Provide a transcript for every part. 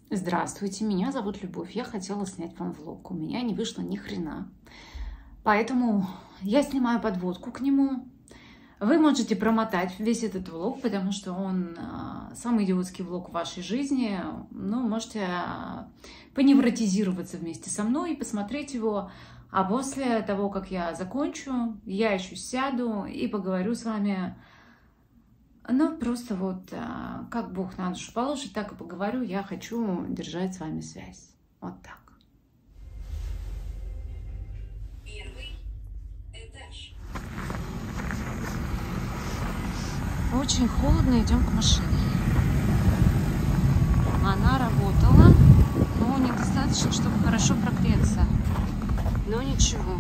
Здравствуйте, меня зовут Любовь. Я хотела снять вам влог. У меня не вышло ни хрена. Поэтому я снимаю подводку к нему. Вы можете промотать весь этот влог, потому что он самый идиотский влог в вашей жизни. Ну, можете поневротизироваться вместе со мной и посмотреть его. А после того, как я закончу, я еще сяду и поговорю с вами. Ну, просто вот, как Бог на душу положит, так и поговорю. Я хочу держать с вами связь. Вот так. Первый этаж. Очень холодно, идем к машине. Она работала, но недостаточно, чтобы хорошо прогреться. Но ничего.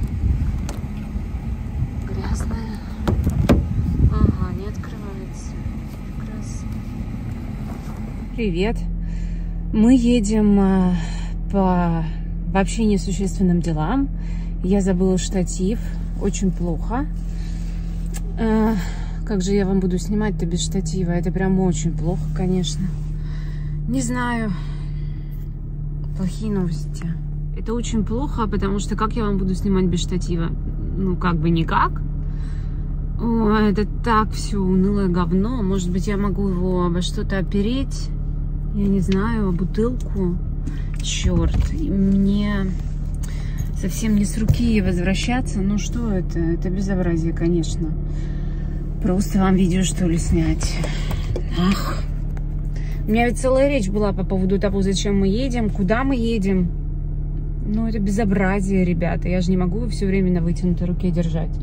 Грязная. Ага, не открывается. Прекрасно. Привет. Мы едем по вообще несущественным делам. Я забыла штатив. Очень плохо. Как же я вам буду снимать-то без штатива? Это прям очень плохо, конечно. Не знаю. Плохие новости. Это очень плохо, потому что как я вам буду снимать без штатива? Ну, как бы никак. О, это так все унылое говно. Может быть, я могу его обо что-то опереть? Я не знаю, о бутылку. Черт, мне совсем не с руки возвращаться. Ну что это? Это безобразие, конечно. Просто вам видео, что ли, снять? Ах. У меня ведь целая речь была по поводу того, зачем мы едем, куда мы едем. Ну, это безобразие, ребята. Я же не могу все время на вытянутой руке держать.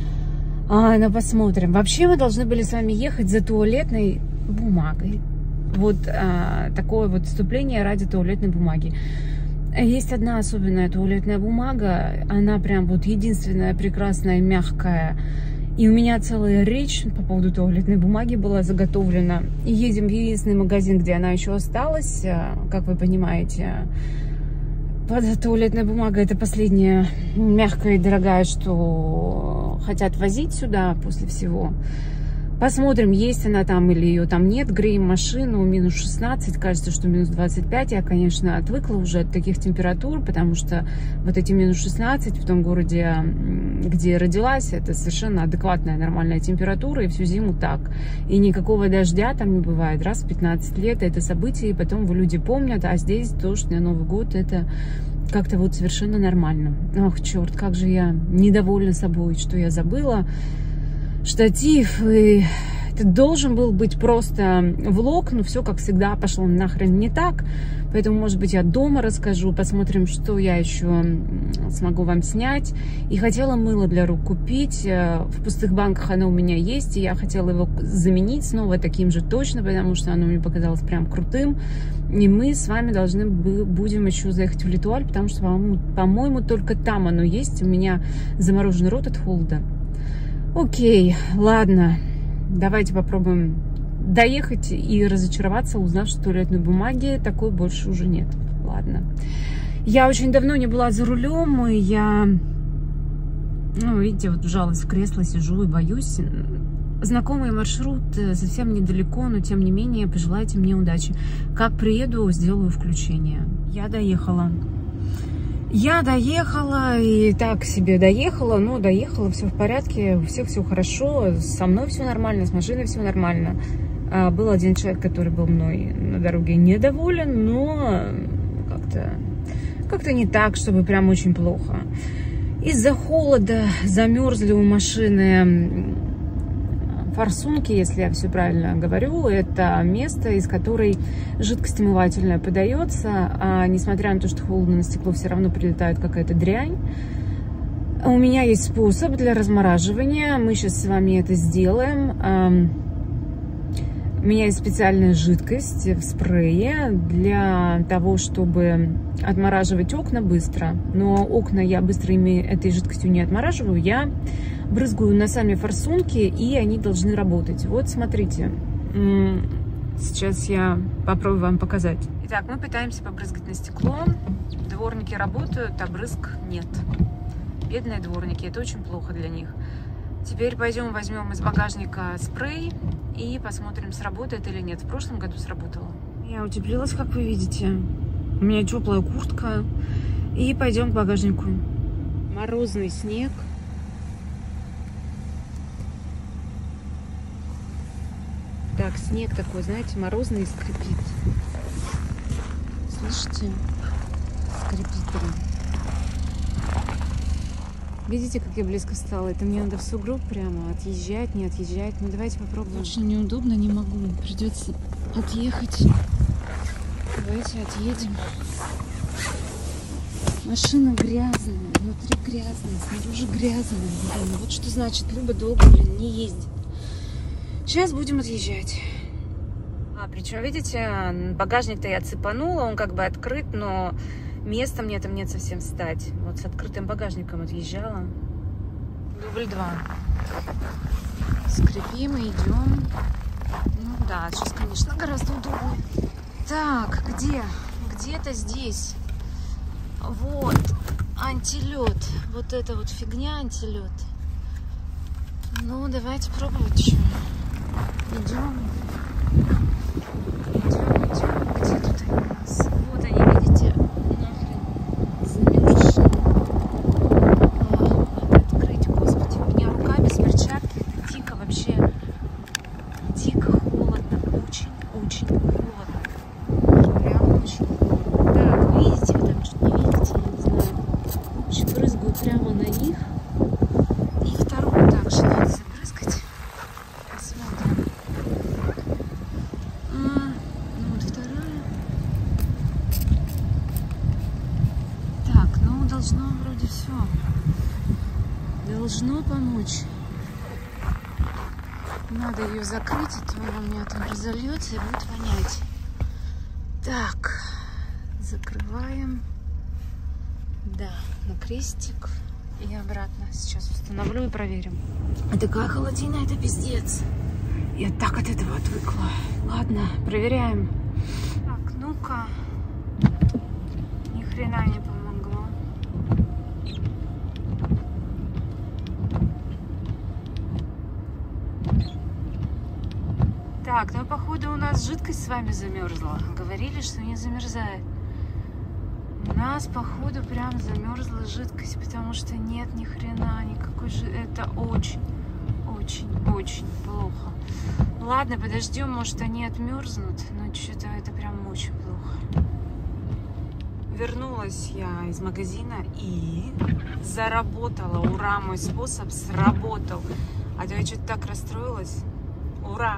Ну, посмотрим. Вообще мы должны были с вами ехать за туалетной бумагой. Вот такое вот вступление ради туалетной бумаги. Есть одна особенная туалетная бумага. Она прям вот единственная, прекрасная, мягкая. И у меня целая речь по поводу туалетной бумаги была заготовлена. И едем в единственный магазин, где она еще осталась. Как вы понимаете, туалетная бумага — это последняя мягкая и дорогая, что хотят возить сюда после всего. Посмотрим, есть она там или ее там нет. Греем машину, минус 16, кажется, что минус 25. Я, конечно, отвыкла уже от таких температур, потому что вот эти минус 16 в том городе, где я родилась, это совершенно адекватная, нормальная температура, и всю зиму так. И никакого дождя там не бывает. Раз в 15 лет это событие, и потом люди помнят, а здесь дождь на Новый год — это как-то вот совершенно нормально. Ох, черт, как же я недовольна собой, что я забыла штатив, и это должен был быть просто влог, но все, как всегда, пошло нахрен не так. Поэтому, может быть, я дома расскажу, посмотрим, что я еще смогу вам снять. И хотела мыло для рук купить. В пустых банках оно у меня есть, и я хотела его заменить снова таким же точно, потому что оно мне показалось прям крутым. И мы с вами должны будем еще заехать в Литуаль, потому что, по-моему, только там оно есть. У меня замороженный рот от холода. Окей, ладно, давайте попробуем доехать и разочароваться, узнав, что туалетной бумаги такой больше уже нет. Ладно. Я очень давно не была за рулем, и я, ну, видите, вот вжалась в кресло, сижу и боюсь. Знакомый маршрут совсем недалеко, но тем не менее, пожелайте мне удачи. Как приеду, сделаю включение. Я доехала. Я доехала, и так себе доехала, но доехала, все в порядке, у всех все хорошо, со мной все нормально, с машиной все нормально. Был один человек, который был мной на дороге недоволен, но как-то не так, чтобы прям очень плохо. Из-за холода замерзли у машины форсунки, если я все правильно говорю. Это место, из которой жидкость омывательная подается, а несмотря на то, что холодно, на стекло все равно прилетает какая-то дрянь. У меня есть способ для размораживания. Мы сейчас с вами это сделаем. У меня есть специальная жидкость в спрее для того, чтобы отмораживать окна быстро. Но окна я быстро этой жидкостью не отмораживаю. Я брызгаю на сами форсунки, и они должны работать. Вот, смотрите. Сейчас я попробую вам показать. Итак, мы пытаемся побрызгать на стекло. Дворники работают, а брызг нет. Бедные дворники, это очень плохо для них. Теперь пойдем возьмем из багажника спрей и посмотрим, сработает или нет. В прошлом году сработало. Я утеплилась, как вы видите. У меня теплая куртка. И пойдем к багажнику. Морозный снег. Так, снег такой, знаете, морозный и скрипит. Слышите? Скрипит прям. Видите, как я близко встала? Это мне надо в сугроб прямо отъезжать, не отъезжать. Ну, давайте попробуем. Очень неудобно, не могу. Придется отъехать. Давайте отъедем. Машина грязная, внутри грязная, снаружи грязная. Блин, вот что значит Люба долго, не ездит. Сейчас будем отъезжать. Причем, видите, багажник-то я цепанула, он как бы открыт, но места мне там нет совсем встать. Вот с открытым багажником отъезжала. Дубль 2. Скрипим и идем. Ну да, сейчас, конечно, гораздо удобнее. Так, где? Где-то здесь. Вот, антилет. Вот эта вот фигня антилет. Ну, давайте пробовать еще. Идем. Идем. Где тут они у нас? Вот они, видите? Нахрен замерзшие. Надо открыть, господи. У меня рука без перчатки. Это дико вообще. Дико холодно. Очень холодно. Прям очень холодно. Так, вы видите, вы там что-то не видите, я не знаю. В общем, брызгаю прямо на них. И вторую также надо забрызгать. Посмотрим. Ну вот вторая. Так, ну должно вроде все. Должно помочь. Надо ее закрыть, а то она у меня там разольется и будет вонять. Так, закрываем. Да, на крестик и обратно. Сейчас установлю и проверим. А такая холодина, это пиздец. Я так от этого отвыкла. Ладно, проверяем. Так, ну-ка. Ни хрена не помогло. Так, ну походу у нас жидкость с вами замерзла. Говорили, что не замерзает. У нас походу прям замерзла жидкость, потому что нет ни хрена никакой жидкости. Это очень плохо. Ладно, подождем, может они отмерзнут, но что-то это прям очень плохо. Вернулась я из магазина и заработала. Ура, мой способ сработал. А то я что-то так расстроилась. Ура!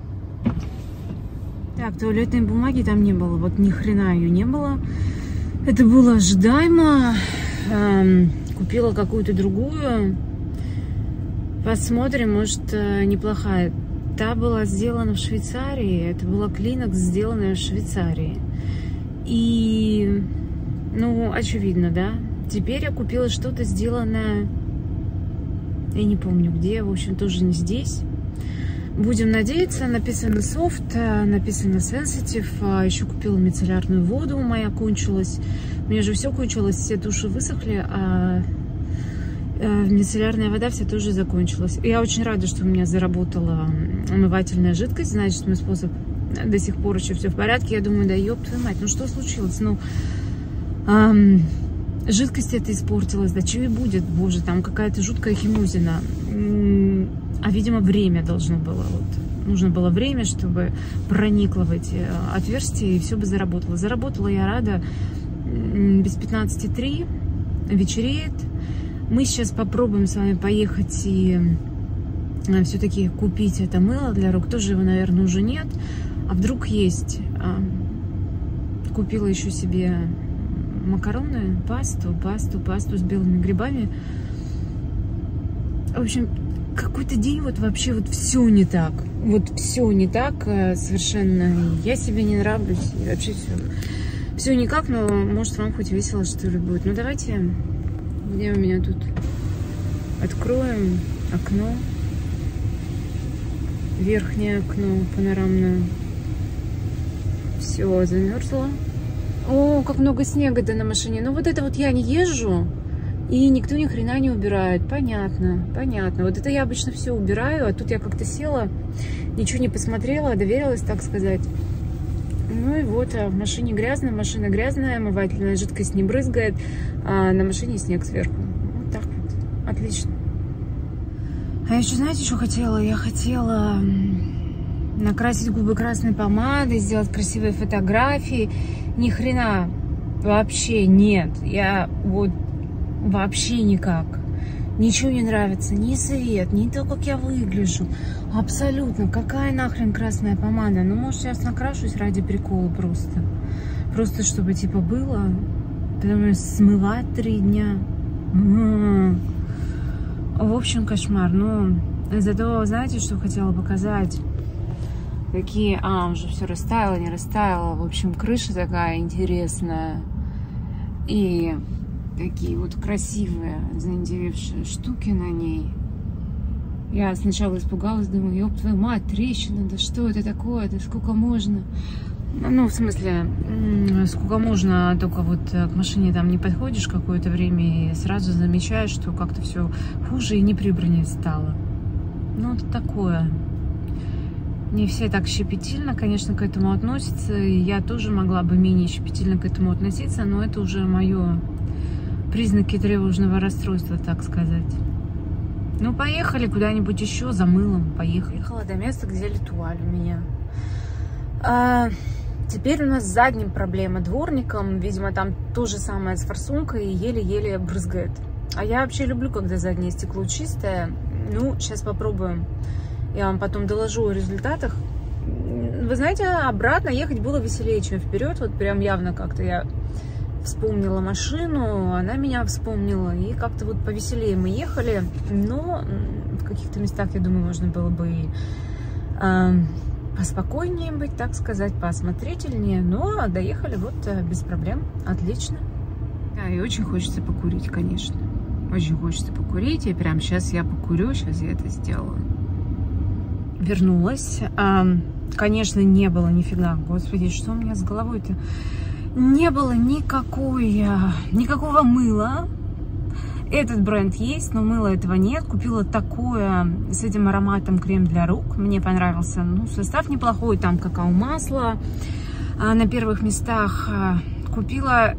Так, туалетной бумаги там не было. Вот ни хрена ее не было. Это было ожидаемо. Купила какую-то другую. Посмотрим, может, неплохая. Та была сделана в Швейцарии. Это была Kleenex, сделанная в Швейцарии. И, ну, очевидно, да? Теперь я купила что-то сделанное... Я не помню где. В общем, тоже не здесь. Будем надеяться. Написано soft, написано sensitive. Еще купила мицеллярную воду. Моя кончилась. У меня же все кончилось. Все туши высохли, а мицеллярная вода вся тоже закончилась. Я очень рада, что у меня заработала омывательная жидкость. Значит, мой способ до сих пор еще все в порядке. Я думаю, да ёб твою мать, ну что случилось? Ну, жидкость эта испортилась. Да что и будет, боже, там какая-то жуткая химозина. А, видимо, время должно было. Вот. Нужно было время, чтобы проникло в эти отверстия, и все бы заработало. Заработала я рада. Без 15:03. Вечереет. Мы сейчас попробуем с вами поехать и все-таки купить это мыло для рук. Тоже его, наверное, уже нет. А вдруг есть. Купила еще себе макароны, пасту с белыми грибами. В общем, какой-то день вот вообще вот все не так. Вот все не так совершенно. Я себе не нравлюсь. И вообще все никак, но может вам хоть весело, что ли, будет. Ну давайте, где у меня тут? Откроем окно. Верхнее окно панорамное. Все, замерзло. О, как много снега-то на машине. Ну вот это вот я не езжу, и никто ни хрена не убирает. Понятно, понятно. Вот это я обычно все убираю, а тут я как-то села, ничего не посмотрела, доверилась, так сказать. Ну и вот в машине грязно, машина грязная, омывательная жидкость не брызгает, а на машине снег сверху. Вот так вот. Отлично. А еще знаете, что хотела? Я хотела накрасить губы красной помадой, сделать красивые фотографии. Ни хрена вообще нет. Я вот вообще никак. Ничего не нравится. Ни цвет, ни то, как я выгляжу. Абсолютно. Какая нахрен красная помада? Ну, может, сейчас накрашусь ради прикола просто. Просто, чтобы типа было. Потому что смывать 3 дня. В общем, кошмар. Ну, зато, знаете, что хотела показать? Такие, уже все растаяло, не растаяло. В общем, крыша такая интересная. И такие вот красивые, заиндевевшие штуки на ней. Я сначала испугалась, думаю, ёб твою мать, трещина, да что это такое, да сколько можно? Ну, в смысле, сколько можно, только вот к машине там не подходишь какое-то время и сразу замечаешь, что как-то все хуже и не прибраннее стало. Ну, это такое. Не все так щепетильно, конечно, к этому относятся. И я тоже могла бы менее щепетильно к этому относиться, но это уже мое признаки тревожного расстройства, так сказать. Ну, поехали куда-нибудь еще за мылом. Поехали. Ехала до места, где Летуаль у меня. Теперь у нас с задним проблема, дворником. Видимо, там то же самое с форсункой и еле-еле брызгает. А я вообще люблю, когда заднее стекло чистое. Ну, сейчас попробуем. Я вам потом доложу о результатах. Вы знаете, обратно ехать было веселее, чем вперед. Вот прям явно как-то я вспомнила машину, она меня вспомнила. И как-то вот повеселее мы ехали. Но в каких-то местах, я думаю, можно было бы и поспокойнее быть, так сказать, поосмотрительнее. Но доехали вот без проблем. Отлично. Да, и очень хочется покурить, конечно. Очень хочется покурить. И прямо сейчас я покурю, сейчас я это сделаю. Вернулась. Конечно, не было нифига. Господи, что у меня с головой-то? Не было никакого мыла. Этот бренд есть, но мыла этого нет. Купила такое с этим ароматом крем для рук. Мне понравился. Ну, состав неплохой. Там какао-масло на первых местах. Купила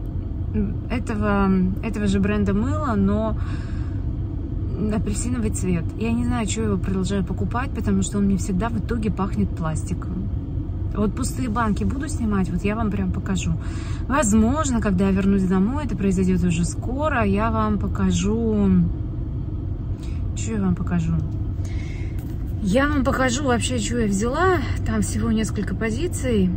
этого же бренда мыла, но апельсиновый цвет. Я не знаю, что я его продолжаю покупать, потому что он мне всегда в итоге пахнет пластиком. Вот пустые банки буду снимать, вот я вам прям покажу. Возможно, когда я вернусь домой, это произойдет уже скоро, я вам покажу... Что я вам покажу? Я вам покажу вообще, что я взяла. Там всего несколько позиций.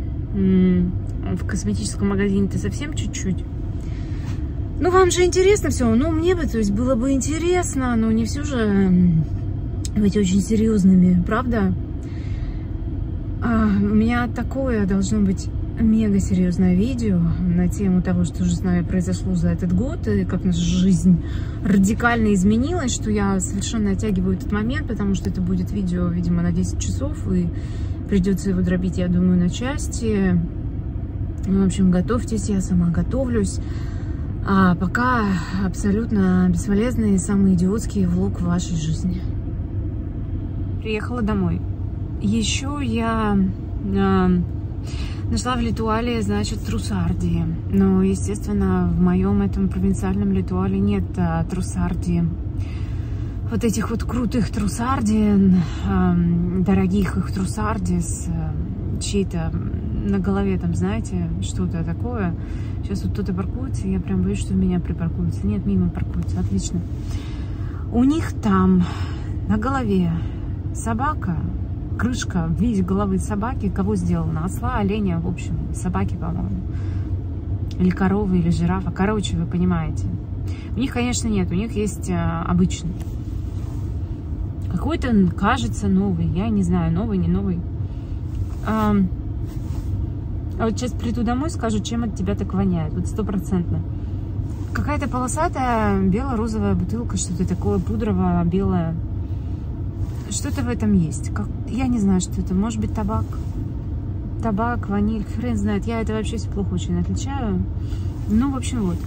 В косметическом магазине-то совсем чуть-чуть. Ну, вам же интересно все. Ну, мне бы, то есть, было бы интересно, но не все же быть очень серьезными, правда? У меня такое должно быть мега серьезное видео на тему того, что же с нами произошло за этот год, и как наша жизнь радикально изменилась, что я совершенно оттягиваю этот момент, потому что это будет видео, видимо, на 10 часов, и придется его дробить, я думаю, на части. В общем, готовьтесь, я сама готовлюсь. А пока абсолютно бесполезный и самый идиотский влог в вашей жизни. Приехала домой. Еще я нашла в Летуале, значит, трусарди. Но, естественно, в моем этом провинциальном Летуале нет трусарди. Вот этих вот крутых трусарди, дорогих их трусарди с чьей-то на голове, там, знаете, что-то такое. Сейчас вот кто-то паркуется, я прям боюсь, что меня припаркуются. Нет, мимо паркуются, отлично. У них там на голове собака, крышка в виде головы собаки. Кого сделана? Осла, оленя, в общем, собаки, по-моему. Или коровы, или жирафа. Короче, вы понимаете. У них, конечно, нет, у них есть обычный. Какой-то, кажется, новый. Я не знаю, новый, не новый. А вот сейчас приду домой, скажу, чем от тебя так воняет. Вот 100%. Какая-то полосатая бело-розовая бутылка, что-то такое пудрово-белое. Что-то в этом есть. Я не знаю, что это. Может быть, табак. Табак, ваниль, хрен знает. Я это вообще все плохо очень отличаю. Ну, в общем, вот.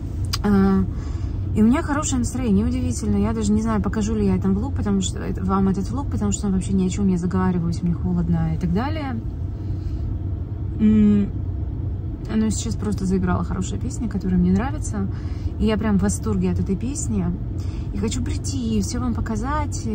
И у меня хорошее настроение, удивительно. Я даже не знаю, покажу ли я этот влог, потому что вам этот влог, потому что он вообще ни о чем, я заговариваюсь, мне холодно и так далее. Но сейчас просто заиграла хорошая песня, которая мне нравится. И я прям в восторге от этой песни. И хочу прийти и все вам показать.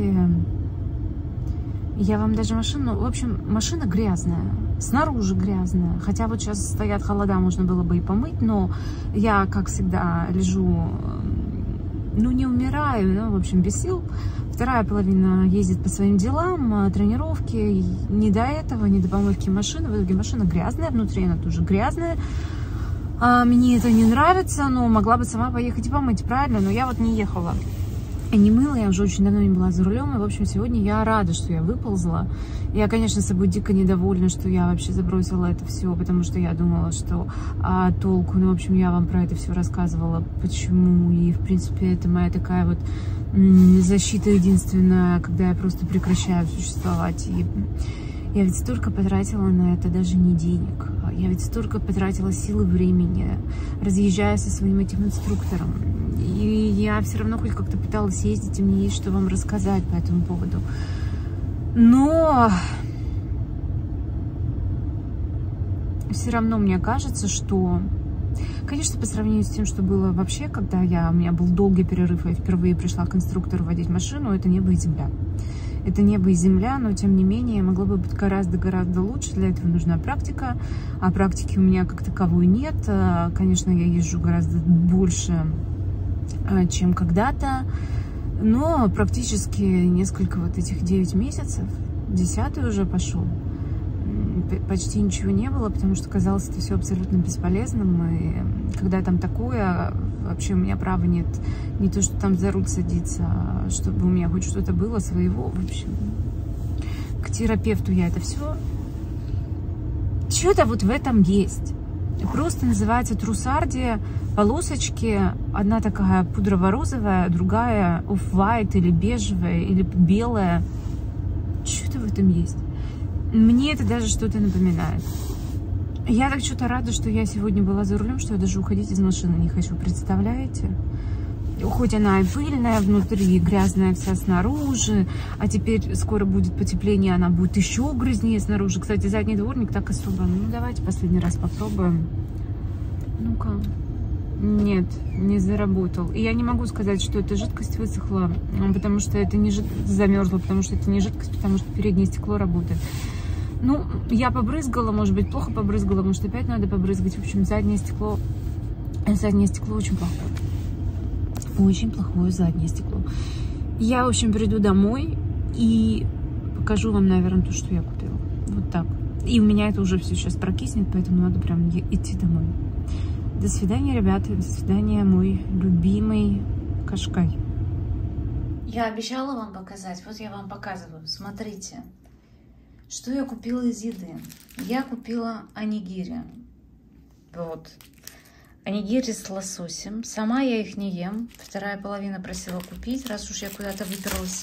Я вам даже машину... В общем, машина грязная. Снаружи грязная. Хотя вот сейчас стоят холода, можно было бы и помыть. Но я, как всегда, лежу... Ну, не умираю, но, в общем, без сил. Вторая половина ездит по своим делам, тренировки. Не до этого, не до помывки машины. В итоге машина грязная, внутри она тоже грязная. Мне это не нравится, но могла бы сама поехать и помыть, правильно? Но я вот не ехала. Не мыла, я уже очень давно не была за рулем. И, в общем, сегодня я рада, что я выползла. Я, конечно, собой дико недовольна, что я вообще забросила это все, потому что я думала, что толку. Ну, в общем, я вам про это все рассказывала, почему. И, в принципе, это моя такая вот защита единственная, когда я просто прекращаю существовать. И я ведь столько потратила на это, даже не денег. Я ведь столько потратила силы времени, разъезжая со своим этим инструктором. И я все равно хоть как-то пыталась ездить, и мне есть что вам рассказать по этому поводу. Но все равно мне кажется, что, конечно, по сравнению с тем, что было вообще, когда у меня был долгий перерыв, и я впервые пришла к инструктору водить машину, это небо и земля. Это небо и земля, но тем не менее могло бы быть гораздо-гораздо лучше. Для этого нужна практика, а практики у меня как таковой нет. Конечно, я езжу гораздо больше, чем когда-то, но практически несколько вот этих 9 месяцев, 10-й уже пошел, почти ничего не было, потому что казалось это все абсолютно бесполезным, и когда там такое, вообще у меня права нет, не то, что там за руль садиться, а чтобы у меня хоть что-то было своего, в общем, к терапевту я это все, что-то вот в этом есть. Просто называется трусардия, полосочки, одна такая пудрово-розовая, другая оф-вайт или бежевая, или белая. Что-то в этом есть. Мне это даже что-то напоминает. Я так что-то рада, что я сегодня была за рулем, что я даже уходить из машины не хочу, представляете? Хоть она и пыльная внутри, и грязная вся снаружи, а теперь скоро будет потепление, она будет еще грязнее снаружи. Кстати, задний дворник так особо. Ну, давайте последний раз попробуем. Ну-ка. Нет, не заработал. И я не могу сказать, что эта жидкость высохла, потому что это не замерзла, потому что это не жидкость, потому что переднее стекло работает. Ну, я побрызгала, может быть, плохо побрызгала, может, опять надо побрызгать. В общем, заднее стекло очень плохое. Очень плохое заднее стекло. Я, в общем, приду домой и покажу вам, наверное, то, что я купила. Вот так. И у меня это уже все сейчас прокиснет, поэтому надо прям идти домой. До свидания, ребята. До свидания, мой любимый Кашкай. Я обещала вам показать. Вот я вам показываю. Смотрите, что я купила из еды. Я купила онигири. Вот. Онигири с лососем. Сама я их не ем. Вторая половина просила купить, раз уж я куда-то выбралась.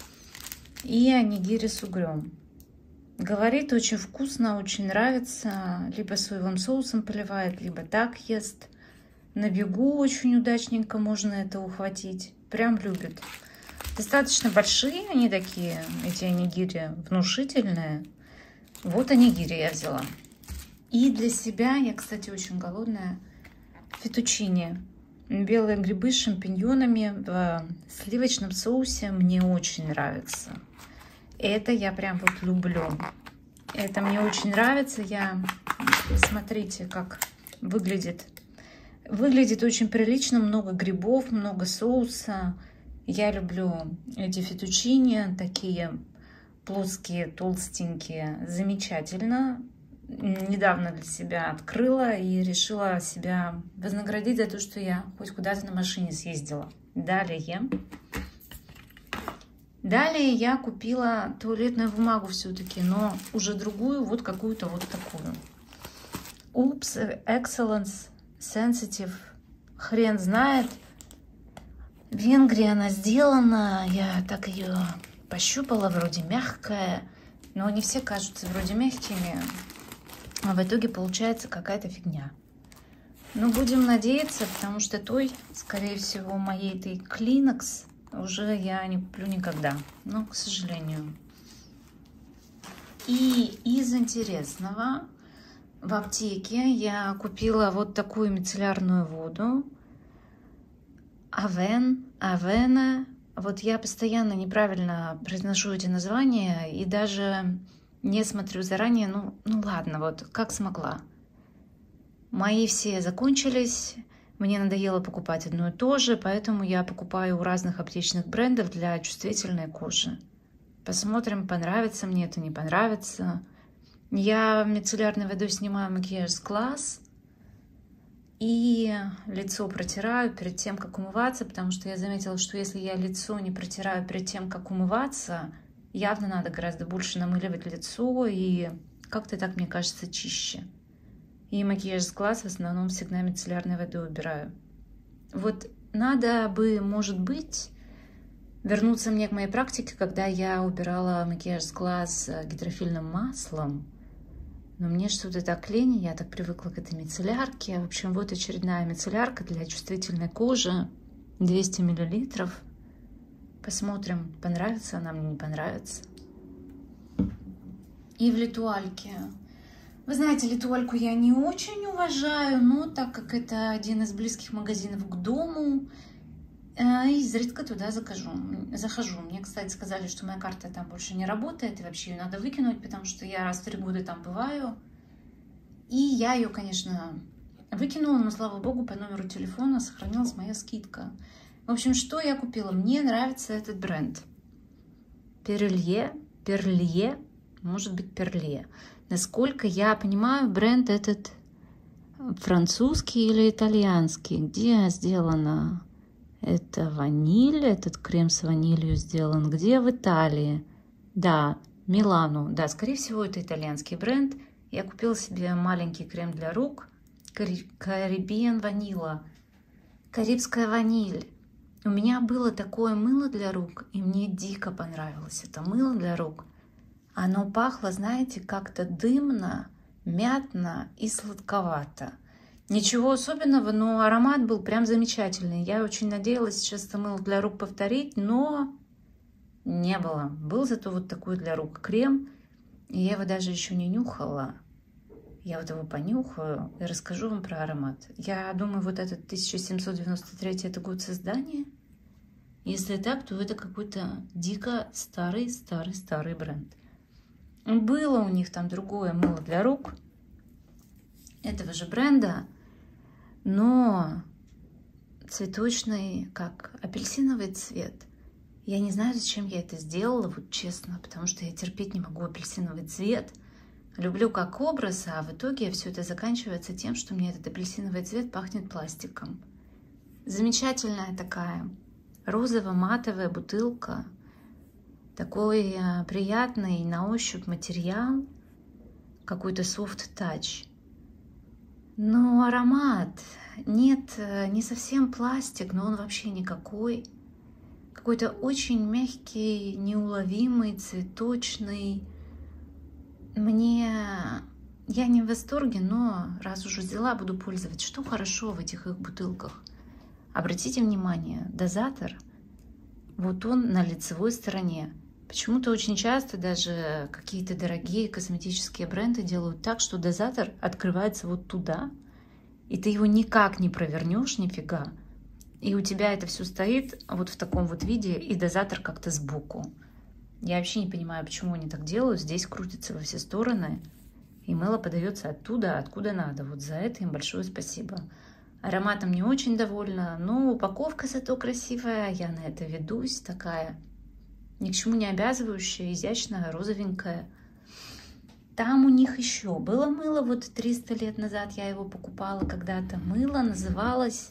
И онигири с угрем. Говорит, очень вкусно, очень нравится. Либо соевым соусом поливает, либо так ест. На бегу очень удачненько можно это ухватить. Прям любит. Достаточно большие они такие, эти онигири, внушительные. Вот онигири я взяла. И для себя, я, кстати, очень голодная, фетучини. Белые грибы с шампиньонами в сливочном соусе мне очень нравится. Это я прям вот люблю. Это мне очень нравится. Смотрите, как выглядит. Выглядит очень прилично. Много грибов, много соуса. Я люблю эти фетучини. Такие плоские, толстенькие. Замечательно. Недавно для себя открыла и решила себя вознаградить за то, что я хоть куда-то на машине съездила. Далее я купила туалетную бумагу все-таки, но уже другую, вот какую-то вот такую. Oops, Excellence Sensitive. Хрен знает. В Венгрии она сделана. Я так ее пощупала, вроде мягкая. Но они все кажутся вроде мягкими. А в итоге получается какая-то фигня. Но будем надеяться, потому что той, скорее всего, моей этой Kleenex уже я не куплю никогда. Но, к сожалению. И из интересного, в аптеке я купила вот такую мицеллярную воду. Авена. Вот я постоянно неправильно произношу эти названия и даже не смотрю заранее. Ну ладно, вот как смогла. Мои все закончились. Мне надоело покупать одно и то же, поэтому я покупаю у разных аптечных брендов для чувствительной кожи. Посмотрим, понравится мне это, не понравится. Я мицеллярной водой снимаю макияж с глаз и лицо протираю перед тем, как умываться, потому что я заметила, что если я лицо не протираю перед тем, как умываться, явно надо гораздо больше намыливать лицо, и как-то так, мне кажется, чище. И макияж с глаз в основном всегда мицеллярной водой убираю. Вот надо бы, может быть, вернуться мне к моей практике, когда я убирала макияж с глаз гидрофильным маслом. Но мне что-то так лень, я так привыкла к этой мицеллярке. В общем, вот очередная мицеллярка для чувствительной кожи. 200 мл. Посмотрим, понравится она мне, не понравится. И в Летуальке. Вы знаете, Летуальку я не очень уважаю, но так как это один из близких магазинов к дому, изредка туда захожу. Мне, кстати, сказали, что моя карта там больше не работает, и вообще ее надо выкинуть, потому что я раз в 3 года там бываю. И я ее, конечно, выкинула, но, слава богу, по номеру телефона сохранилась моя скидка. В общем, что я купила? Мне нравится этот бренд. Перлье, может быть, Перлье. Насколько я понимаю, бренд этот французский или итальянский. Где сделано? Это ваниль, этот крем с ванилью сделан. Где? В Италии. Да, Милану. Да, скорее всего, это итальянский бренд. Я купила себе маленький крем для рук. Caribbean Vanilla. Карибская ваниль. У меня было такое мыло для рук, и мне дико понравилось это мыло для рук. Оно пахло, знаете, как-то дымно, мятно и сладковато. Ничего особенного, но аромат был прям замечательный. Я очень надеялась сейчас это мыло для рук повторить, но не было. Был зато вот такой для рук крем, и я его даже еще не нюхала. Я вот его понюхаю и расскажу вам про аромат. Я думаю, вот этот 1793 это год создания. Если так, то это какой-то дико старый бренд. Было у них там другое мыло для рук этого же бренда, но цветочный, как апельсиновый цвет. Я не знаю, зачем я это сделала, вот честно, потому что я терпеть не могу апельсиновый цвет. Люблю как образ, а в итоге все это заканчивается тем, что мне этот апельсиновый цвет пахнет пластиком. Замечательная такая розово-матовая бутылка. Такой приятный на ощупь материал, какой-то soft touch. Но аромат, нет, не совсем пластик, но он вообще никакой. Какой-то очень мягкий, неуловимый, цветочный. Я не в восторге, но раз уже взяла, буду пользоваться. Что хорошо в этих их бутылках? Обратите внимание, дозатор, вот он на лицевой стороне. Почему-то очень часто даже какие-то дорогие косметические бренды делают так, что дозатор открывается вот туда, и ты его никак не провернешь, нифига. И у тебя это все стоит вот в таком вот виде, и дозатор как-то сбоку. Я вообще не понимаю, почему они так делают. Здесь крутится во все стороны, и мыло подается оттуда, откуда надо. Вот за это им большое спасибо. Ароматом не очень довольна, но упаковка зато красивая. Я на это ведусь, такая ни к чему не обязывающая, изящная, розовенькая. Там у них еще было мыло, вот 300 лет назад я его покупала когда-то. Мыло называлось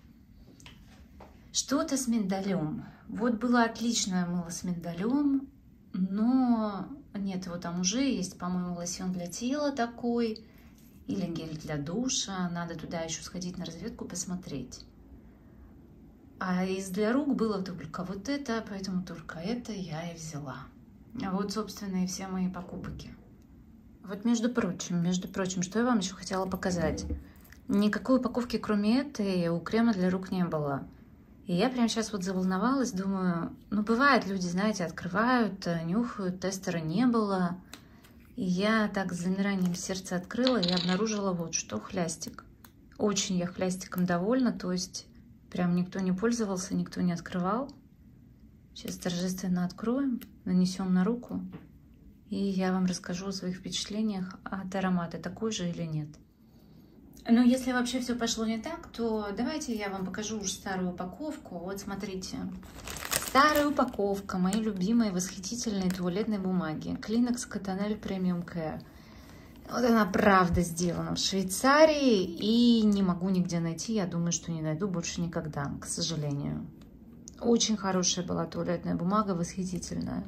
что-то с миндалем. Вот было отличное мыло с миндалем, но нет, его там уже есть, по-моему, лосьон для тела такой, или гель для душа. Надо туда еще сходить на разведку, посмотреть. А из для рук было только вот это, поэтому только это я и взяла. А вот, собственно, и все мои покупки. Вот, между прочим, что я вам еще хотела показать. Никакой упаковки, кроме этой, у крема для рук не было. И я прямо сейчас вот заволновалась, думаю, ну, бывает, люди, знаете, открывают, нюхают, тестера не было. И я так с замиранием сердца открыла и обнаружила вот что, хлястик. Очень я хлястиком довольна, то есть прям никто не пользовался, никто не открывал. Сейчас торжественно откроем, нанесем на руку, и я вам расскажу о своих впечатлениях от аромата, такой же или нет. Но если вообще все пошло не так, то давайте я вам покажу уже старую упаковку. Вот смотрите. Старая упаковка моей любимой восхитительной туалетной бумаги. Kleenex Cottonelle Premium Care. Вот она правда сделана в Швейцарии. И не могу нигде найти. Я думаю, что не найду больше никогда, к сожалению. Очень хорошая была туалетная бумага, восхитительная.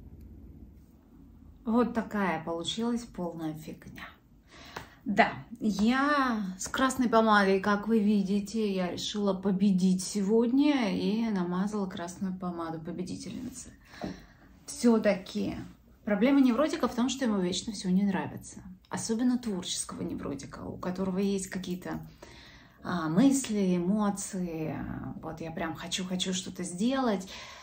Вот такая получилась полная фигня. Да, я с красной помадой, как вы видите, я решила победить сегодня и намазала красную помаду победительницы. Все-таки проблема невротика в том, что ему вечно все не нравится. Особенно творческого невротика, у которого есть какие-то мысли, эмоции. Вот я прям хочу что-то сделать.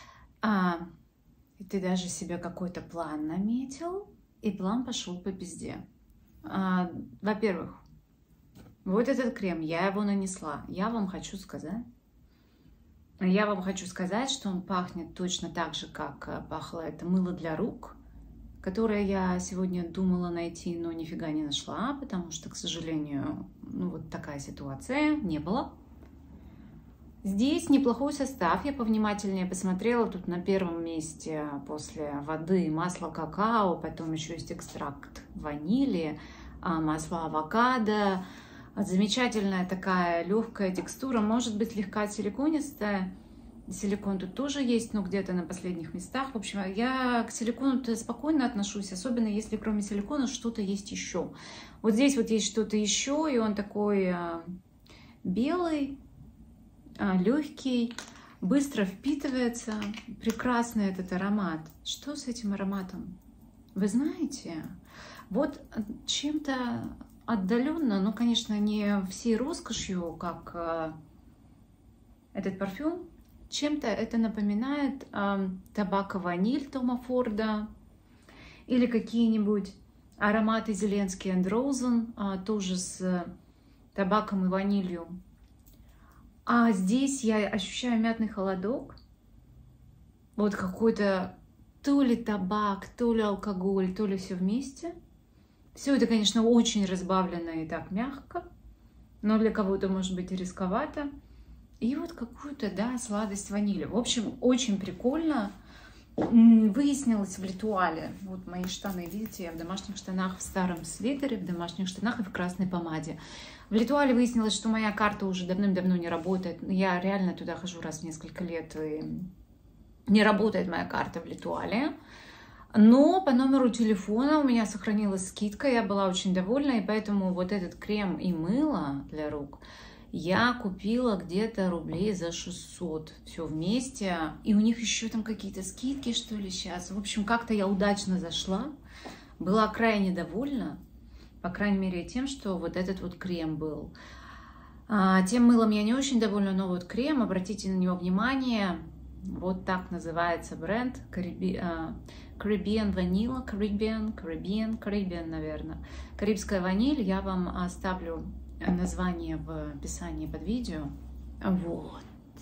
И ты даже себе какой-то план наметил, и план пошел по пизде. Во-первых, вот этот крем, я его нанесла. Я вам хочу сказать, что он пахнет точно так же, как пахло это мыло для рук, которое я сегодня думала найти, но нифига не нашла, потому что, к сожалению, ну вот такая ситуация, не было. Здесь неплохой состав, я повнимательнее посмотрела, тут на первом месте после воды масло какао, потом еще есть экстракт ванили, масло авокадо, замечательная такая легкая текстура, может быть слегка силиконистая, силикон тут тоже есть, но где-то на последних местах, в общем, я к силикону спокойно отношусь, особенно если кроме силикона что-то есть еще. Вот здесь вот есть что-то еще, и он такой белый, легкий, быстро впитывается. Прекрасный этот аромат. Что с этим ароматом? Вы знаете, вот чем-то отдаленно, но, конечно, не всей роскошью, как этот парфюм, чем-то это напоминает табако ваниль Тома Форда или какие-нибудь ароматы Зеленский энд Розен, тоже с табаком и ванилью. А здесь я ощущаю мятный холодок. Вот какой-то то ли табак, то ли алкоголь, то ли все вместе. Все это, конечно, очень разбавлено и так мягко, но для кого-то может быть и рисковато. И вот какую-то, да, сладость ванили. В общем, очень прикольно. Выяснилось в Литуале. Вот мои штаны, видите, я в домашних штанах, в старом свитере, в домашних штанах и в красной помаде. В Литуале выяснилось, что моя карта уже давным-давно не работает. Я реально туда хожу раз в несколько лет, и не работает моя карта в Литуале. Но по номеру телефона у меня сохранилась скидка, я была очень довольна, и поэтому вот этот крем и мыло для рук я купила где-то рублей за 600, все вместе. И у них еще там какие-то скидки, что ли, сейчас. В общем, как-то я удачно зашла, была крайне довольна, по крайней мере, тем, что вот этот вот крем был. Тем мылом я не очень довольна, но вот крем, обратите на него внимание, вот так называется бренд, Caribbean Vanilla, Caribbean, наверное. Карибская ваниль, я вам оставлю название в описании под видео. Вот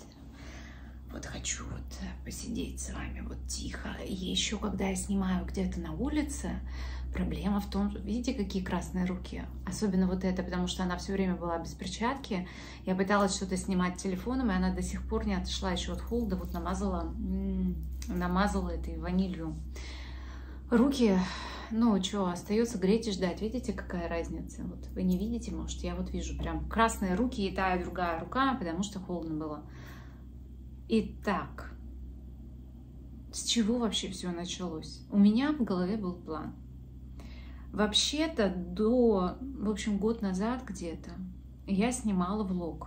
хочу вот посидеть с вами вот тихо. И еще когда я снимаю где-то на улице, проблема в том, видите, какие красные руки, особенно вот эта, потому что она все время была без перчатки. Я пыталась что-то снимать телефоном, и она до сих пор не отошла еще от холода. Вот намазала этой ванилью руки. Ну, что, остается греть и ждать. Видите, какая разница? Вот вы не видите, может, я вот вижу прям красные руки и та, и другая рука, потому что холодно было. Итак, с чего вообще все началось? У меня в голове был план. Вообще-то в общем, год назад где-то я снимала влог.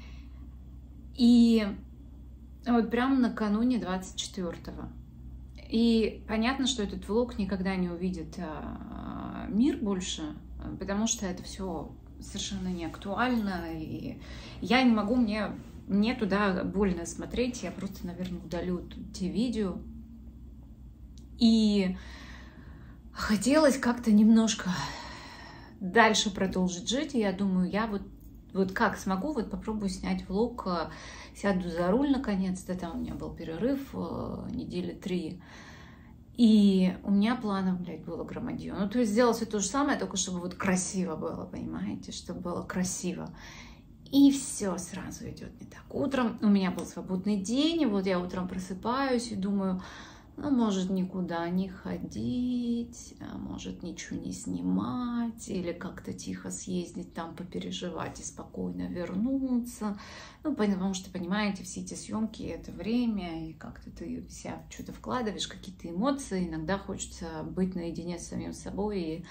И вот прямо накануне 24-го. И понятно, что этот влог никогда не увидит мир больше, потому что это все совершенно не актуально. И я не могу, мне туда больно смотреть, я просто, наверное, удалю те видео. И хотелось как-то немножко дальше продолжить жить. И я думаю, я вот как смогу, вот попробую снять влог, сяду за руль наконец-то. Там у меня был перерыв недели 3. И у меня планов, блядь, было громадье. Ну, то есть сделать все то же самое, только чтобы вот красиво было, понимаете? Чтобы было красиво. И все сразу идет не так. Утром у меня был свободный день, и вот я утром просыпаюсь и думаю, ну, может, никуда не ходить, может, ничего не снимать, или как-то тихо съездить там, попереживать и спокойно вернуться. Ну, потому что, понимаете, все эти съемки — это время, и как-то ты вся что-то вкладываешь, какие-то эмоции. Иногда хочется быть наедине с самим собой и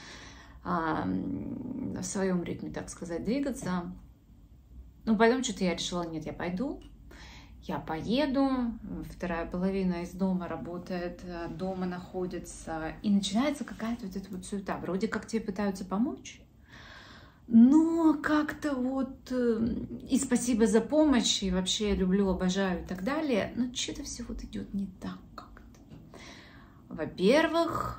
в своем ритме, так сказать, двигаться. Ну, потом что-то я решила, нет, я пойду. Я поеду, вторая половина из дома работает, дома находится, и начинается какая-то вот эта вот суета. Вроде как тебе пытаются помочь, но как-то вот, и спасибо за помощь, и вообще люблю, обожаю и так далее, но что-то все вот идет не так как-то. Во-первых,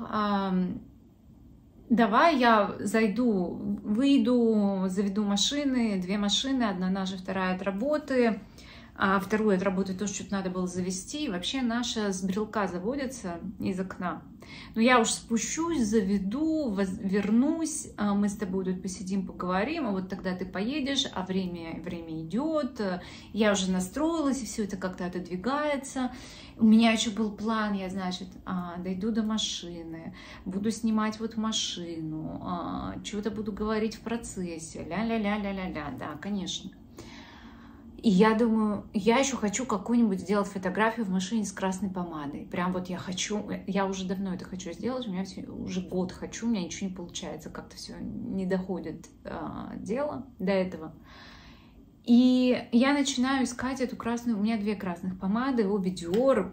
давай я выйду, заведу машины, 2 машины, одна наша, вторая от работы. А вторую от работы тоже что-то надо было завести. И вообще наша с брелка заводится из окна. Но я уж спущусь, заведу, вернусь, мы с тобой тут посидим, поговорим, а вот тогда ты поедешь, а время идет, я уже настроилась, и все это как-то отодвигается. У меня еще был план, я, значит, дойду до машины, буду снимать вот машину, что-то буду говорить в процессе, ля-ля-ля-ля-ля-ля, да, конечно. И я думаю, я еще хочу какую-нибудь сделать фотографию в машине с красной помадой. Прям вот я хочу, я уже давно это хочу сделать, у меня уже год хочу, у меня ничего не получается, как-то все не доходит дело до этого. И я начинаю искать эту красную, у меня 2 красных помады, обе Dior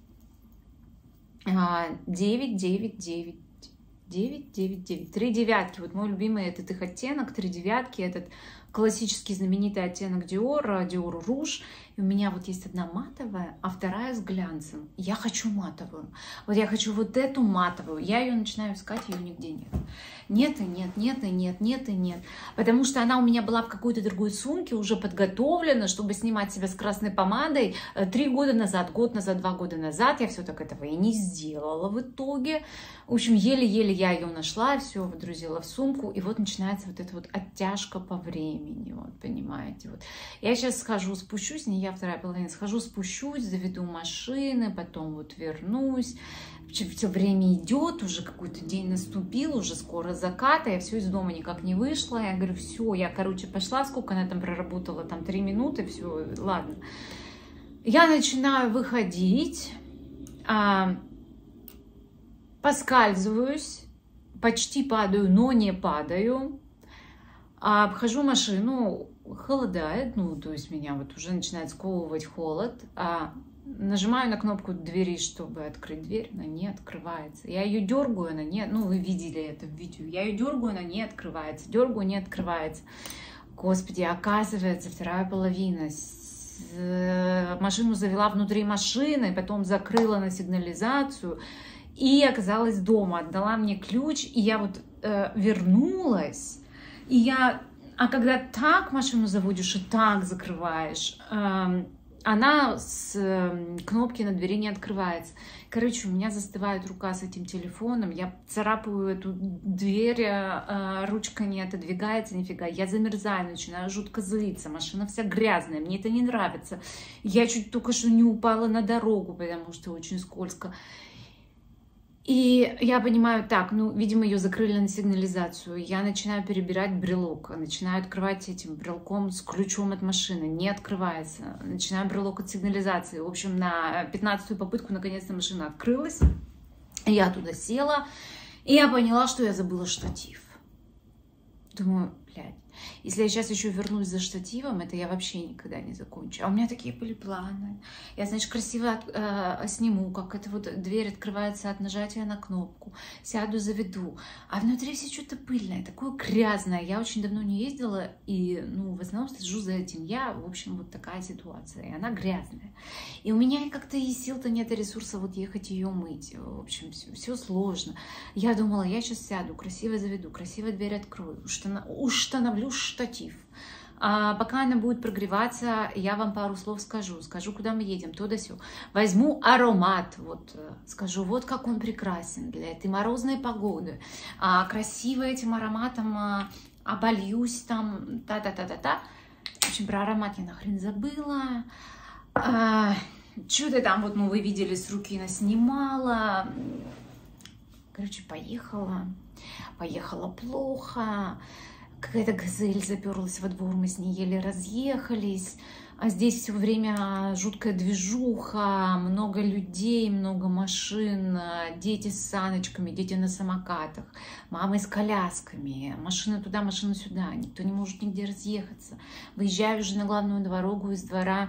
999. 999. 3 девятки. Вот мой любимый этот их оттенок, 3 девятки, этот классический знаменитый оттенок Dior Rouge. И у меня вот есть одна матовая, а вторая с глянцем. Я хочу матовую. Вот я хочу вот эту матовую. Я ее начинаю искать, ее нигде нет. Нет и нет, нет и нет, нет и нет. Потому что она у меня была в какой-то другой сумке, уже подготовлена, чтобы снимать себя с красной помадой 3 года назад, год назад, 2 года назад. Я все так этого и не сделала в итоге. В общем, еле-еле я ее нашла, все выдрузила в сумку. И вот начинается вот эта вот оттяжка по времени. Вот, понимаете? Вот. Я сейчас схожу, спущусь, не я, вторая половина, схожу, спущусь, заведу машины, потом вот вернусь. Все время идет, уже какой-то день наступил, уже скоро закат, а я все из дома никак не вышла. Я говорю, все, я, короче, пошла, сколько она там проработала, там 3 минуты, все, ладно. Я начинаю выходить, поскальзываюсь, почти падаю, но не падаю. Обхожу машину, холодает, ну, то есть меня вот уже начинает сковывать холод. Нажимаю на кнопку двери, чтобы открыть дверь, она не открывается. Я ее дергаю, она не... Ну, вы видели это в видео. Я ее дергаю, она не открывается. Дергаю, не открывается. Господи, оказывается, вторая половина. Машину завела внутри машины, потом закрыла на сигнализацию. И оказалась дома, отдала мне ключ. И я вот вернулась. И я... А когда так машину заводишь и так закрываешь... она с кнопки на двери не открывается. Короче, у меня застывает рука с этим телефоном, я царапаю эту дверь, ручка не отодвигается, нифига. Я замерзаю, начинаю жутко злиться, машина вся грязная, мне это не нравится. Я чуть только что не упала на дорогу, потому что очень скользко. И я понимаю, так, ну, видимо, ее закрыли на сигнализацию. Я начинаю перебирать брелок, начинаю открывать этим брелком с ключом от машины, не открывается. Начинаю брелок от сигнализации. В общем, на 15-ю попытку наконец-то машина открылась. Я туда села, и я поняла, что я забыла штатив. Думаю, блядь. Если я сейчас еще вернусь за штативом, это я вообще никогда не закончу. А у меня такие были планы. Я, значит, красиво сниму, как эта вот дверь открывается от нажатия на кнопку. Сяду, заведу. А внутри все что-то пыльное, такое грязное. Я очень давно не ездила, и, ну, в основном слежу за этим. Я, в общем, вот такая ситуация, и она грязная. И у меня как-то и сил-то нет, и ресурса вот ехать ее мыть. В общем, все сложно. Я думала, я сейчас сяду, красиво заведу, красиво дверь открою, установлю штатив. А пока она будет прогреваться, я вам пару слов скажу, куда мы едем, то да сё. Возьму аромат, вот, скажу, вот как он прекрасен для этой морозной погоды. Красиво этим ароматом обольюсь там, та-та-та-та-та. В общем, про аромат я нахрен забыла. Что-то там, вот, ну, вы видели, с руки наснимала. Короче, поехала плохо. Какая-то газель заперлась во двор, мы с ней еле разъехались. А здесь все время жуткая движуха, много людей, много машин, дети с саночками, дети на самокатах, мамы с колясками, машина туда, машина сюда, никто не может нигде разъехаться. Выезжаю уже на главную дорогу из двора,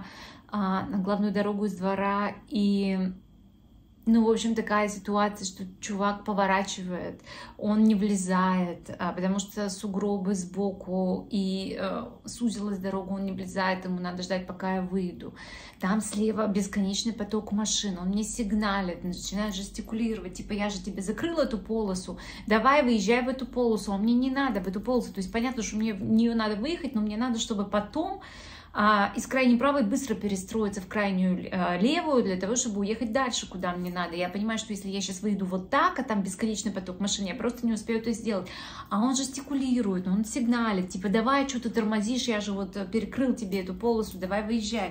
и... Ну, в общем, такая ситуация, что чувак поворачивает, он не влезает, потому что сугробы сбоку, и сузилась дорога, он не влезает, ему надо ждать, пока я выйду. Там слева бесконечный поток машин, он мне сигналит, начинает жестикулировать, типа, я же тебе закрыла эту полосу, давай выезжай в эту полосу, а мне не надо в эту полосу. То есть понятно, что мне в нее надо выехать, но мне надо, чтобы потом... из крайней правой быстро перестроиться в крайнюю левую, для того, чтобы уехать дальше, куда мне надо. Я понимаю, что если я сейчас выйду вот так, а там бесконечный поток машин, я просто не успею это сделать. А он жестикулирует, он сигналит, типа, давай, что ты тормозишь, я же вот перекрыл тебе эту полосу, давай выезжай.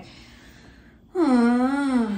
Ну,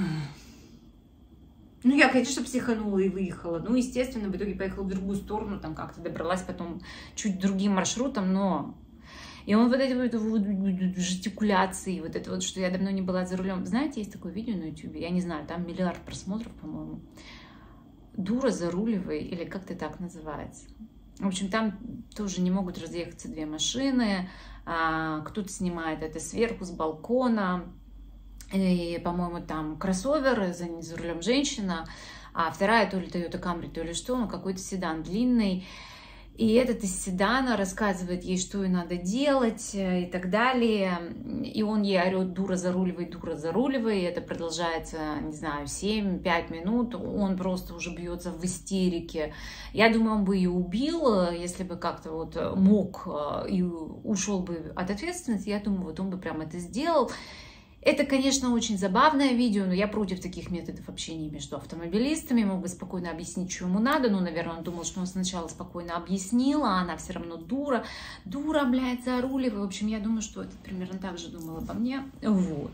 я, конечно, психанула и выехала. Ну, естественно, в итоге поехала в другую сторону, там как-то добралась потом чуть другим маршрутом, но... И он вот эти вот жестикуляции, вот это вот, что я давно не была за рулем. Знаете, есть такое видео на YouTube, я не знаю, там 1 миллиард просмотров, по-моему. «Дура, заруливай», или как-то так называется. В общем, там тоже не могут разъехаться 2 машины, кто-то снимает это сверху, с балкона. И, по-моему, там кроссовер, за рулем женщина, а вторая то ли Toyota Camry, то ли что, ну, какой-то седан длинный. И этот из седана рассказывает ей, что ей надо делать и так далее. И он ей орет: дура, заруливай, дура, заруливай. И это продолжается, не знаю, 7-5 минут. Он просто уже бьется в истерике. Я думаю, он бы ее убил, если бы как-то вот мог и ушел бы от ответственности. Я думаю, вот он бы прям это сделал. Это, конечно, очень забавное видео, но я против таких методов общения между автомобилистами. Мог бы спокойно объяснить, что ему надо. Ну, наверное, он думал, что он сначала спокойно объяснил, а она все равно дура. Дура, блядь, заруливай. В общем, я думаю, что это примерно так же думала обо мне. Вот.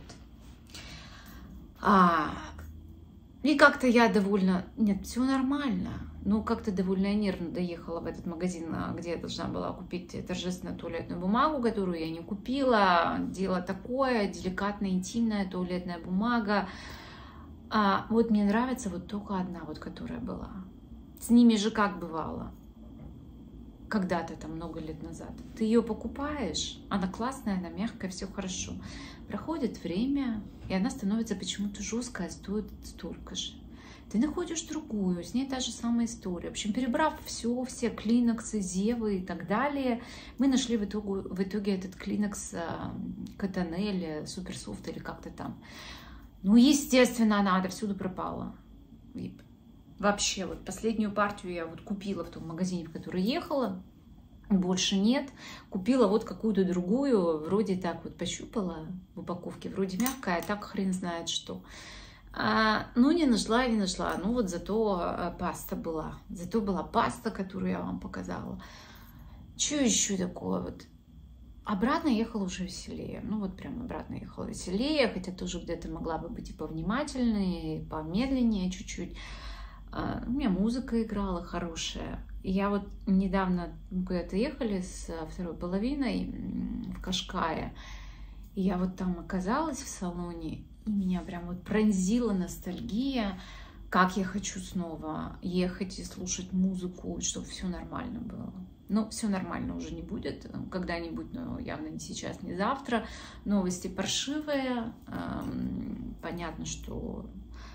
И как-то я довольно... Нет, все нормально. Ну, как-то довольно нервно доехала в этот магазин, где я должна была купить торжественную туалетную бумагу, которую я не купила. Дело такое, деликатная, интимная туалетная бумага. Вот мне нравится вот только одна, вот которая была. С ними же как бывало. Когда-то, там, много лет назад. Ты ее покупаешь, она классная, она мягкая, все хорошо. Проходит время, и она становится почему-то жесткая, стоит столько же. Ты находишь другую, с ней та же самая история. В общем, перебрав все клиноксы, зевы и так далее, мы нашли в итоге этот клинокс Катанель, Суперсофт или как-то там. Ну, естественно, она отовсюду пропала. И вообще, вот последнюю партию я вот купила в том магазине, в который ехала. Больше нет. Купила вот какую-то другую, вроде так вот пощупала в упаковке, вроде мягкая, а так хрен знает что. Ну, не нашла. Ну, вот зато паста была. Зато была паста, которую я вам показала. Что еще такое вот? Обратно ехала уже веселее. Ну, вот прям обратно ехала веселее, хотя тоже где-то могла бы быть и повнимательнее, и помедленнее чуть-чуть. У меня музыка играла хорошая. Я вот недавно куда-то ехали с второй половиной в Кашкае. И я вот там оказалась в салоне, и меня прям вот пронзила ностальгия, как я хочу снова ехать и слушать музыку, чтобы все нормально было. Но все нормально уже не будет когда-нибудь, но явно не сейчас, не завтра. Новости паршивые. Понятно, что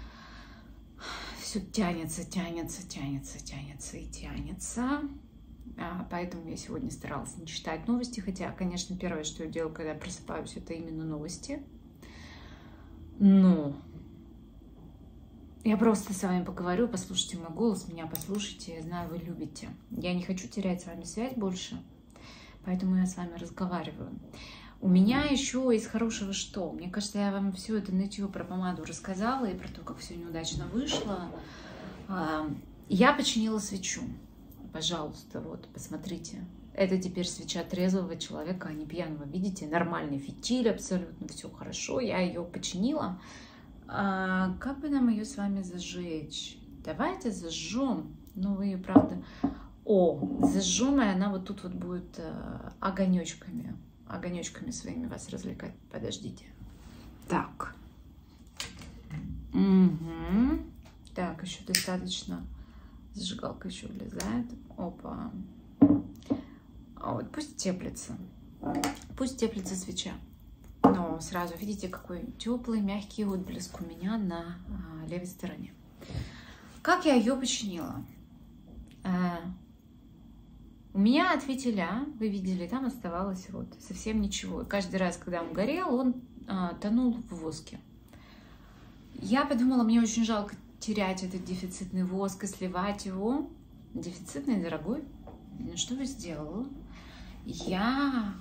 все тянется и тянется. Поэтому я сегодня старалась не читать новости. Хотя, конечно, первое, что я делаю, когда я просыпаюсь, это именно новости. Но я просто с вами поговорю, послушайте мой голос, меня послушайте, я знаю, вы любите. Я не хочу терять с вами связь больше, поэтому я с вами разговариваю. У меня еще из хорошего что? Мне кажется, я вам все это нытье про помаду рассказала и про то, как все неудачно вышло. Я починила свечу. Пожалуйста, вот, посмотрите. Это теперь свеча трезвого человека, а не пьяного. Видите, нормальный фитиль, абсолютно все хорошо. Я ее починила. Как бы нам ее с вами зажечь? Давайте зажжем. Ну, вы ее, правда... зажжем, и она вот тут вот будет огонечками своими вас развлекать. Подождите. Так. Угу. Так, еще достаточно. Зажигалка еще влезает. Опа. Вот, пусть теплится. Пусть теплится свеча. Но сразу видите, какой теплый, мягкий отблеск у меня на левой стороне. Как я ее починила? У меня от фитиля, вы видели, там оставалось вот совсем ничего. И каждый раз, когда он горел, он тонул в воске. Я подумала, мне очень жалко терять этот дефицитный воск и сливать его. Дефицитный, дорогой. Ну, что я сделала? Я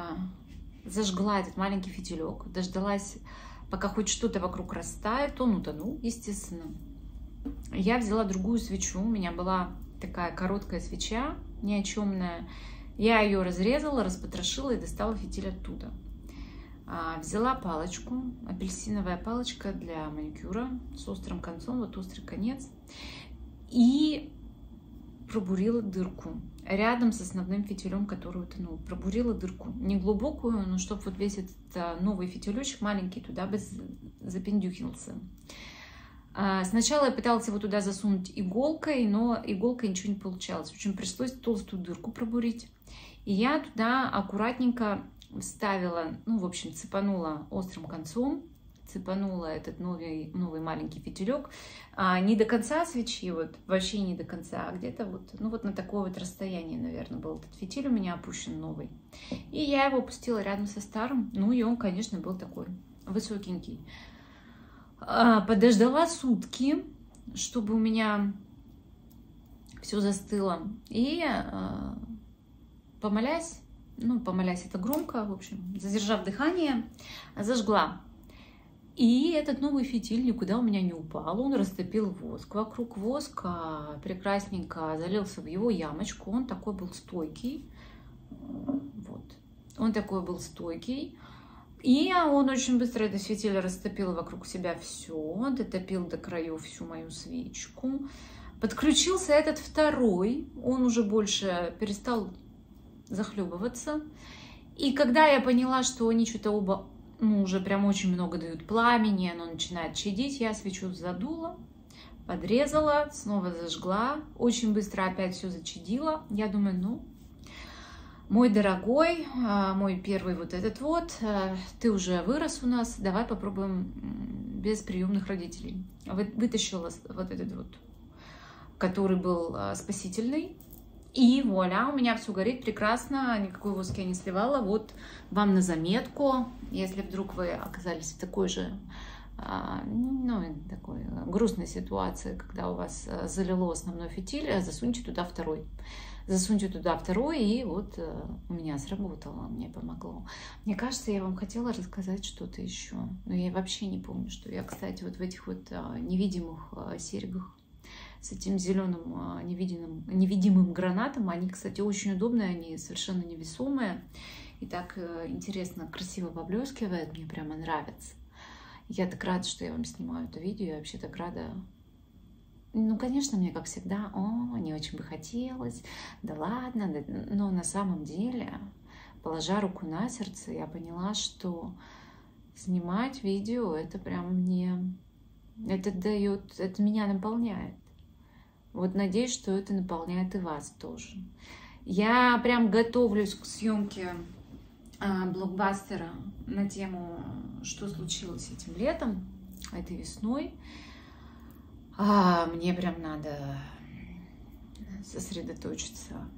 зажгла этот маленький фитилек, дождалась, пока хоть что-то вокруг растает, он утонул, естественно. Я взяла другую свечу, у меня была такая короткая свеча, ни о чемная. Я ее разрезала, распотрошила и достала фитиль оттуда. Взяла палочку, апельсиновая палочка для маникюра с острым концом, вот острый конец, и пробурила дырку рядом с основным фитилем, который утонул. Пробурила дырку, не глубокую, но чтобы вот весь этот новый фитилечек маленький туда бы запендюхился. Сначала я пыталась его туда засунуть иголкой, но иголкой ничего не получалось. В общем, пришлось толстую дырку пробурить. И я туда аккуратненько вставила, ну, в общем, цепанула острым концом, цепанула этот новый маленький фитилек. Не до конца свечи, вот вообще не до конца, а где-то вот, ну, вот на такое вот расстояние, наверное, был этот фитиль у меня опущен новый. И я его опустила рядом со старым. Ну, и он, конечно, был такой высокенький. Подождала сутки, чтобы у меня все застыло. И помолясь, ну, помолясь это громко, в общем, задержав дыхание, зажгла. И этот новый фитиль никуда у меня не упал, он растопил воск. Вокруг воска прекрасненько залился в его ямочку, он такой был стойкий. Вот. Он такой был стойкий. И он очень быстро этот фитиль растопил вокруг себя все, дотопил до краев всю мою свечку. Подключился этот второй, он уже больше перестал захлебываться. И когда я поняла, что они что-то оба, ну, уже прям очень много дают пламени, оно начинает чадить, я свечу задула, подрезала, снова зажгла, очень быстро опять все зачадило. Я думаю, ну, мой дорогой, мой первый вот этот вот, ты уже вырос у нас, давай попробуем без приемных родителей. Вытащила вот этот вот, который был спасительный. И вуаля, у меня все горит прекрасно, никакой воск я не сливала. Вот вам на заметку, если вдруг вы оказались в такой же, ну, такой грустной ситуации, когда у вас залило основной фитиль, засуньте туда второй. Засуньте туда второй, и вот у меня сработало, мне помогло. Мне кажется, я вам хотела рассказать что-то еще, но я вообще не помню, что я, кстати, вот в этих вот невидимых серьгах с этим зеленым невидимым гранатом, они, кстати, очень удобные, они совершенно невесомые, и так интересно, красиво поблескивает, мне прямо нравится. Я так рада, что я вам снимаю это видео, я вообще так рада. Ну, конечно, мне, как всегда, не очень бы хотелось, да ладно, да, но на самом деле, положа руку на сердце, я поняла, что снимать видео, это прям мне Это дает, это меня наполняет. Вот надеюсь, что это наполняет и вас тоже. Я прям готовлюсь к съемке блокбастера на тему, что случилось этим летом, этой весной. Мне прям надо сосредоточиться.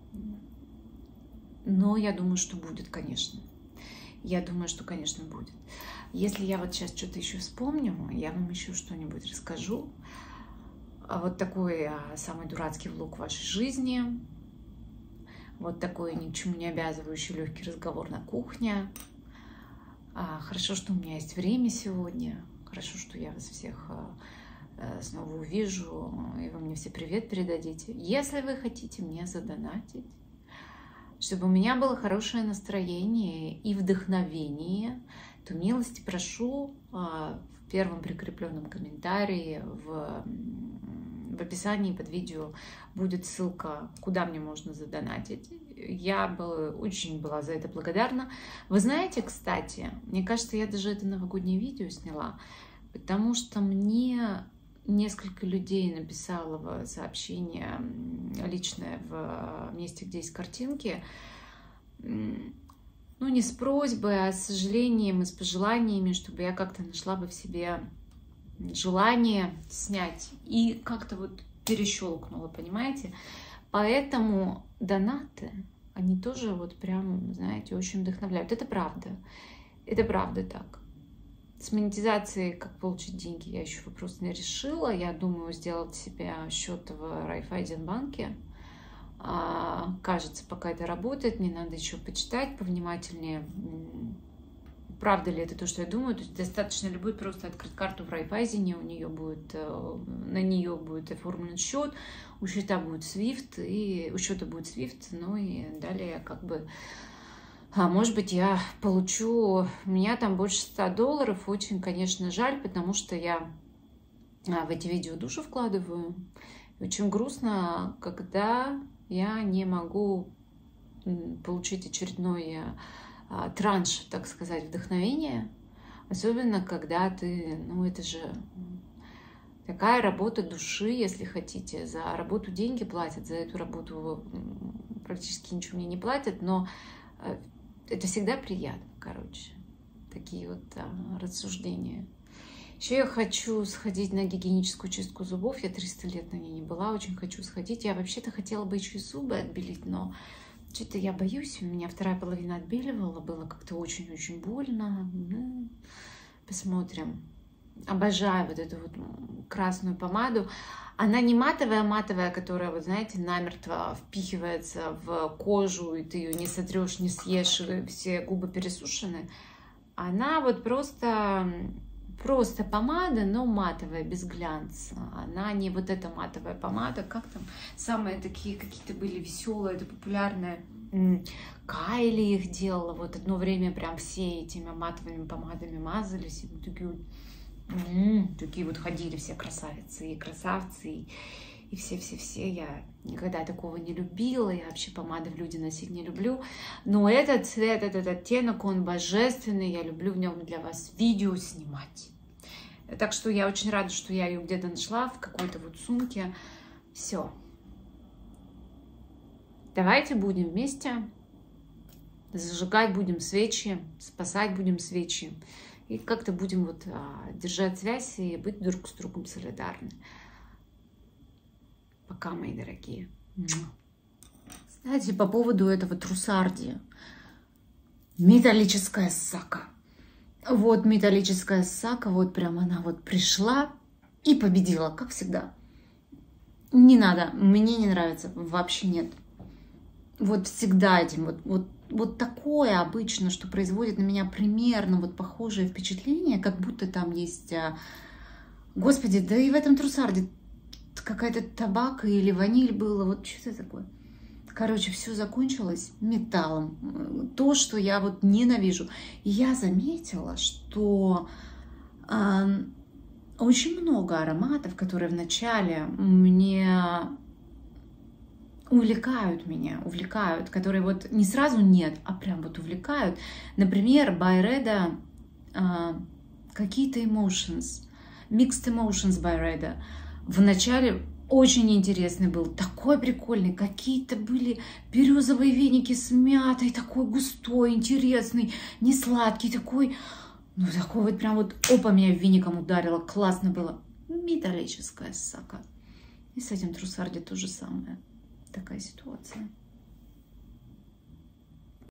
Но я думаю, что будет, конечно. Я думаю, что, конечно, будет. Если я вот сейчас что-то еще вспомню, я вам еще что-нибудь расскажу. Вот такой самый дурацкий влог в вашей жизни. Вот такой ни к чему не обязывающий легкий разговор на кухне. Хорошо, что у меня есть время сегодня. Хорошо, что я вас всех снова увижу. И вы мне все привет передадите. Если вы хотите мне задонатить, чтобы у меня было хорошее настроение и вдохновение, то милости прошу. В первом прикрепленном комментарии в описании под видео будет ссылка, куда мне можно задонатить. Я бы очень была за это благодарна. Вы знаете, кстати, мне кажется, я даже это новогоднее видео сняла, потому что мне несколько людей написало сообщение личное в месте, где есть картинки, ну, не с просьбой, а с сожалением и с пожеланиями, чтобы я как-то нашла бы в себе желание снять. И как-то вот перещелкнула, понимаете? Поэтому донаты, они тоже вот прям, знаете, очень вдохновляют. Это правда. Это правда так. С монетизацией, как получить деньги, я еще вопрос не решила. Я думаю сделать себе счет в Райффайзенбанке. Кажется, пока это работает, мне надо еще почитать повнимательнее, правда ли это то, что я думаю. То есть достаточно ли будет просто открыть карту в Райффайзене, на нее будет оформлен счет, у счета будет SWIFT, ну и далее как бы, может быть, я получу, у меня там больше $100, очень, конечно, жаль, потому что я в эти видео душу вкладываю. Очень грустно, когда я не могу получить очередной транш, так сказать, вдохновения. Особенно, когда ты, ну это же такая работа души, если хотите. За работу деньги платят, за эту работу практически ничего мне не платят, но это всегда приятно, короче. Такие вот рассуждения. Еще я хочу сходить на гигиеническую чистку зубов. Я 300 лет на ней не была, очень хочу сходить. Я вообще-то хотела бы еще и зубы отбелить, но что-то я боюсь. У меня вторая половина отбеливала, было как-то очень-очень больно. Ну, посмотрим. Обожаю вот эту вот красную помаду. Она не матовая, которая, вот знаете, намертво впихивается в кожу, и ты ее не сотрешь, не съешь, и все губы пересушены. Она вот просто помада, но матовая, без глянца. Она не вот эта матовая помада, как там самые такие какие-то были веселые, это популярные. Кайли их делала, вот одно время прям все этими матовыми помадами мазались, и вот такие вот ходили все красавицы и красавцы, и все-все-все. Я никогда такого не любила, я вообще помады в люди носить не люблю. Но этот цвет, этот оттенок, он божественный, я люблю в нем для вас видео снимать. Так что я очень рада, что я ее где-то нашла в какой-то вот сумке. Все. Давайте будем вместе, зажигать будем свечи, спасать будем свечи. И как-то будем вот держать связь и быть друг с другом солидарны. Пока, мои дорогие. Кстати, по поводу этого трусарди. Металлическая сака. Вот металлическая сака, вот прям она вот пришла и победила, как всегда. Не надо, мне не нравится, вообще нет. Вот всегда этим, вот такое обычно, что производит на меня примерно вот похожее впечатление, как будто там есть, господи, да и в этом трусарде какая-то табака или ваниль было, вот что это такое. Короче, все закончилось металлом. То, что я вот ненавижу. И я заметила, что очень много ароматов, которые вначале увлекают меня, которые вот не сразу нет, а прям вот увлекают. Например, Byredo какие-то Emotions. Mixed Emotions by Reda. В начале очень интересный был, такой прикольный. Какие-то были березовые веники с мятой, такой густой, интересный, не сладкий, такой, ну такой вот прям вот, опа, меня веником ударило, классно было. Металлическая сака. И с этим Трусарди то же самое. Такая ситуация.